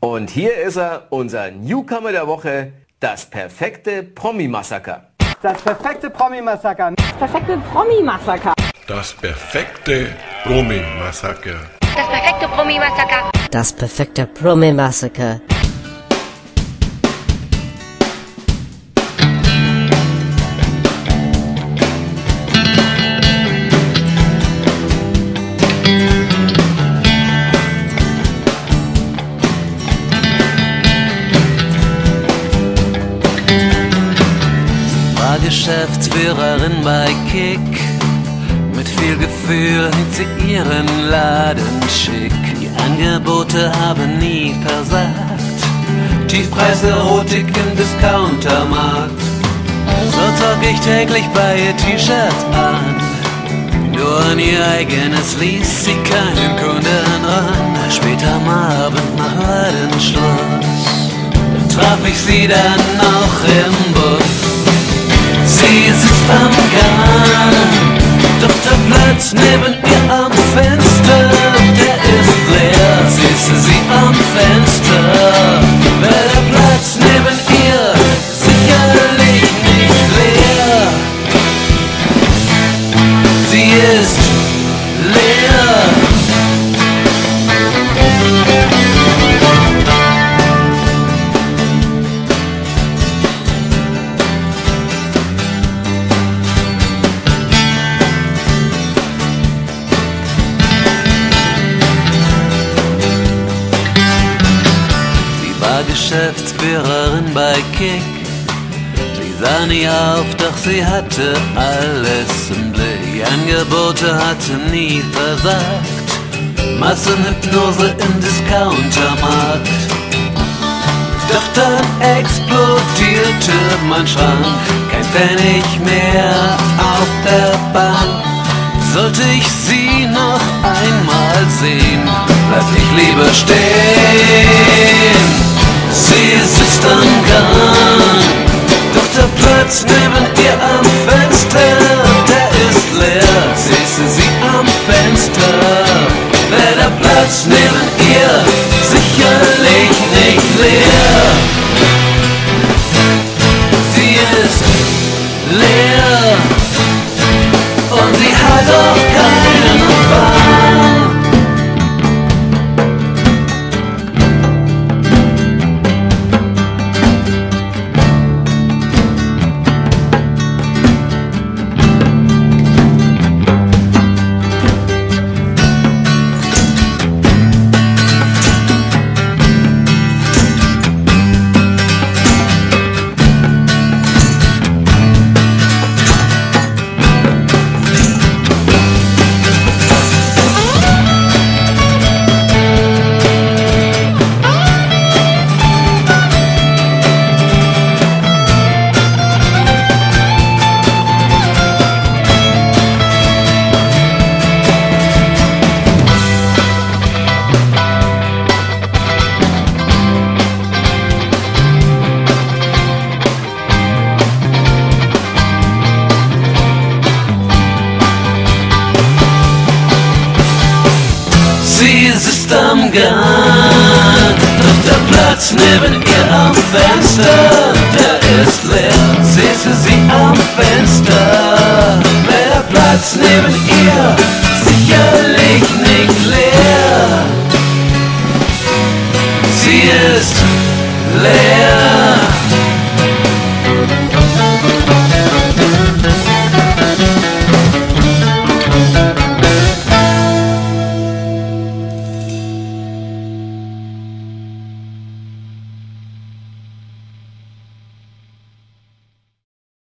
Und hier ist er, unser Newcomer der Woche, das perfekte Promi-Massaker. Das perfekte Promi-Massaker. Perfekte Promi-Massaker. Das perfekte Promi-Massaker. Das perfekte Promi-Massaker. Das perfekte Promi-Massaker. Geschäftsführerin bei Kick. Mit viel Gefühl hält sie ihren Laden schick. Die Angebote haben nie versagt. Tiefpreis-Erotik im Discountermarkt. So zog ich täglich bei ihr T-Shirts an. Nur an ihr eigenes ließ sie keinen Kunden ran. Später am Abend nach Ladenschluss traf ich sie dann noch im Bus. Sie sitzt am Gang, doch der Platz neben ihr am Fenster, der ist leer. Siehste sie am Fenster, wäre der Platz neben ihr sicherlich nicht leer. Sie ist leer. Geschäftsführerin bei Kick. Sie sah nie auf, doch sie hatte alles im Blick. Angebote hatte nie versagt. Massenhypnose im Discountermarkt. Doch dann explodierte mein Schrank. Kein Pfennig mehr auf der Bank. Sollte ich sie noch einmal sehen, bleib ich lieber stehen. Sie sitzt am Gang, doch der Platz neben ihr am Fenster, der ist leer. Siehste sie am Fenster, wäre der Platz neben ihr sicherlich nicht leer. Sie ist leer und sie hat auch keinen Empfang. Sie sitzt am Gang, doch der Platz neben ihr am Fenster, der ist leer. Siehste sie am Fenster, wäre der Platz neben ihr sicherlich nicht leer. Sie ist leer.